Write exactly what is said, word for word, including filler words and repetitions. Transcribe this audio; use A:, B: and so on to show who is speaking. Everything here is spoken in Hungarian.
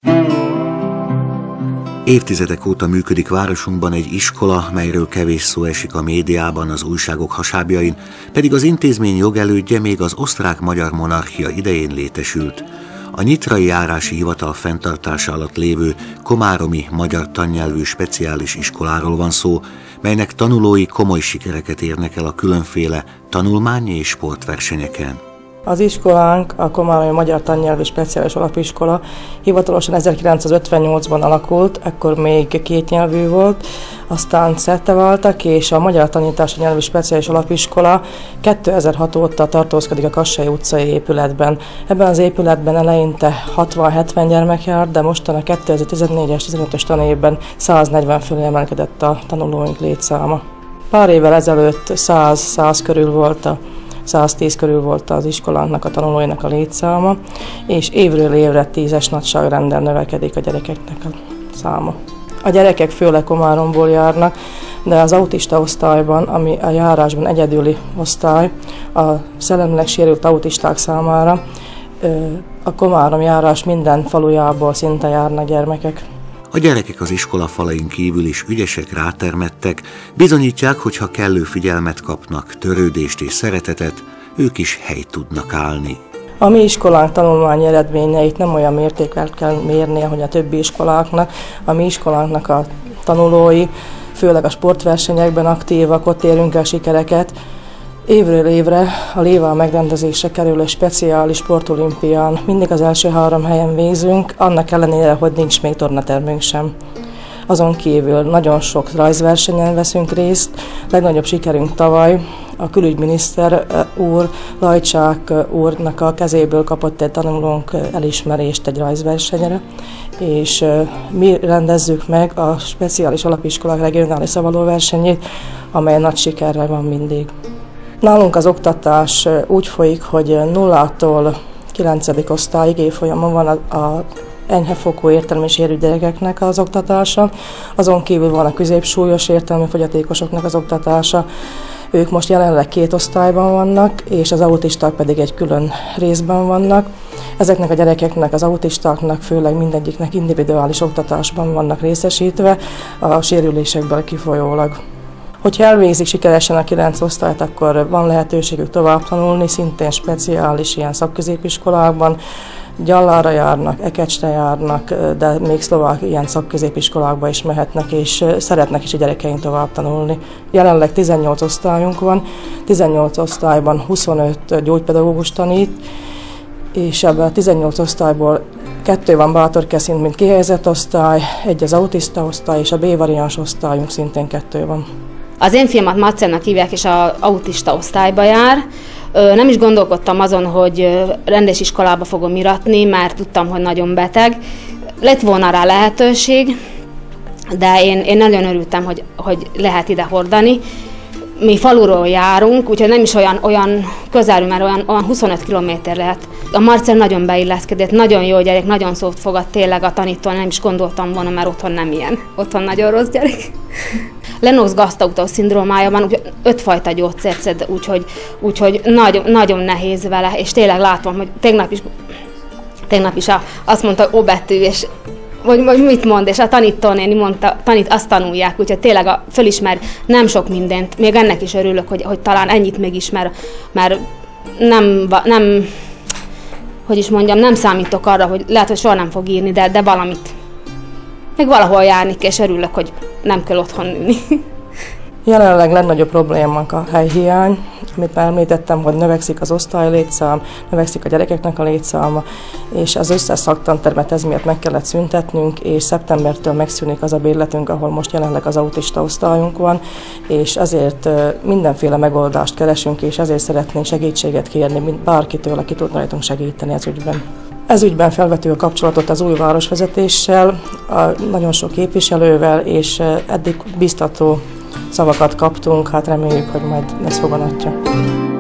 A: Évtizedek óta működik városunkban egy iskola, melyről kevés szó esik a médiában, az újságok hasábjain, pedig az intézmény jogelődje még az osztrák-magyar monarchia idején létesült. A Nyitrai Járási Hivatal fenntartása alatt lévő komáromi magyar tannyelvű speciális iskoláról van szó, melynek tanulói komoly sikereket érnek el a különféle tanulmányi és sportversenyeken.
B: Az iskolánk, a Komáromi Magyar Tannyelvű Speciális Alapiskola hivatalosan ezerkilencszázötvennyolcban alakult, ekkor még kétnyelvű volt, aztán szerteváltak, és a Magyar Tanítási Nyelvű Speciális Alapiskola kétezer-hat óta tartózkodik a Kassai utcai épületben. Ebben az épületben eleinte hatvan-hetven gyermek járt, de mostan a kétezer-tizennégyes tizenötös tanévben száznegyven fölé emelkedett a tanulóink létszáma. Pár évvel ezelőtt száz-száz körül volt a száztíz körül volt az iskolánknak, a tanulóinak a létszáma, és évről évre tízes nagyságrenden növekedik a gyerekeknek a száma. A gyerekek főleg Komáromból járnak, de az autista osztályban, ami a járásban egyedüli osztály, a szellemileg sérült autisták számára, a Komárom járás minden falujából szinte járnak gyermekek.
A: A gyerekek az iskola falain kívül is ügyesek, rátermettek, bizonyítják, hogy ha kellő figyelmet kapnak, törődést és szeretetet, ők is helyt tudnak állni.
B: A mi iskolánk tanulmányi eredményeit nem olyan mértékkel kell mérni, ahogy a többi iskoláknak. A mi iskolánknak a tanulói, főleg a sportversenyekben aktívak, ott érünk el sikereket. Évről évre a Léván megrendezésre kerülő speciális sportolimpián mindig az első három helyen végzünk, annak ellenére, hogy nincs még tornatermünk sem. Azon kívül nagyon sok rajzversenyen veszünk részt, legnagyobb sikerünk tavaly a külügyminiszter úr, Lajcsák úrnak a kezéből kapott egy tanulónk elismerést egy rajzversenyre, és mi rendezzük meg a speciális alapiskolák regionális szavalóversenyét, amely nagy sikerrel van mindig. Nálunk az oktatás úgy folyik, hogy nullától kilencedik osztályig évfolyamon van a, a enyhefokú értelmi sérült gyerekeknek az oktatása, azon kívül van a középsúlyos értelmi fogyatékosoknak az oktatása. Ők most jelenleg két osztályban vannak, és az autisták pedig egy külön részben vannak. Ezeknek a gyerekeknek, az autistáknak főleg mindegyiknek individuális oktatásban vannak részesítve, a sérülésekből kifolyólag. Hogyha elvégzik sikeresen a kilenc osztályt, akkor van lehetőségük tovább tanulni, szintén speciális ilyen szakközépiskolákban. Gyallára járnak, Ekecsre járnak, de még szlovák ilyen szakközépiskolákba is mehetnek, és szeretnek is a gyerekeink tovább tanulni. Jelenleg tizennyolc osztályunk van, tizennyolc osztályban huszonöt gyógypedagógus tanít, és ebben a tizennyolc osztályból kettő van Bátorkeszin, mint kihelyezett osztály, egy az autista osztály, és a B-variáns osztályunk szintén kettő van.
C: Az én fiamat Marcelnak hívják, és az autista osztályba jár. Nem is gondolkodtam azon, hogy rendes iskolába fogom iratni, mert tudtam, hogy nagyon beteg. Lett volna rá lehetőség, de én, én nagyon örültem, hogy, hogy lehet ide hordani. Mi faluról járunk, úgyhogy nem is olyan, olyan közelül, mert olyan, olyan huszonöt kilométer lehet. A Marcel nagyon beilleszkedett, nagyon jó gyerek, nagyon szót fogad tényleg a tanító, nem is gondoltam volna, mert otthon nem ilyen. Otthon nagyon rossz gyerek. Lennox-Gastaut szindrómája van, ötfajta gyógyszert szed, úgyhogy, úgyhogy nagyon, nagyon nehéz vele, és tényleg látom, hogy tegnap is, tegnap is a, azt mondta, hogy O betű, és vagy, vagy mit mond, és a tanítónéni mondta, tanít, azt tanulják, úgyhogy tényleg a, fölismer nem sok mindent, még ennek is örülök, hogy, hogy talán ennyit megismer, mert nem, nem, hogy is mondjam, nem számítok arra, hogy lehet, hogy soha nem fog írni, de, de valamit. Még valahol járni, és örülök, hogy nem kell otthon ülni.
B: Jelenleg legnagyobb problémánk a helyhiány, amit már említettem, hogy növekszik az osztály létszám, növekszik a gyerekeknek a létszáma, és az összes szaktantermet ez miatt meg kellett szüntetnünk, és szeptembertől megszűnik az a bérletünk, ahol most jelenleg az autista osztályunk van, és ezért mindenféle megoldást keresünk, és ezért szeretnénk segítséget kérni bárkitől, aki tud rajtunk segíteni ez ügyben. Ez ügyben felvető a kapcsolatot az új városvezetéssel, a nagyon sok képviselővel, és eddig biztató szavakat kaptunk, hát reméljük, hogy majd ez foganatja.